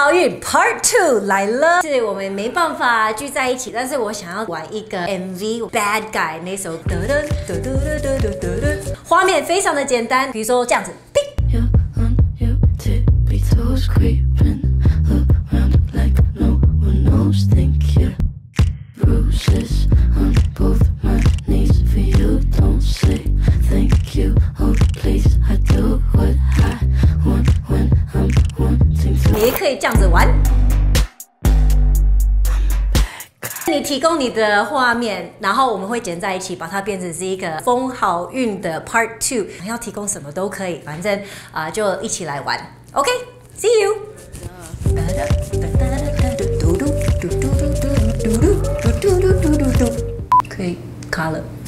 好孕 Part 2来了，是我们没办法聚在一起，但是我想要玩一个 MV Bad Guy 那首画面非常的简单，比如说这样子，叮。也可以这样子玩。你提供你的画面，然后我们会剪在一起，把它变成是一个疯好孕的 Part 2。要提供什么都可以，反正就一起来玩。OK，See you。可以卡了。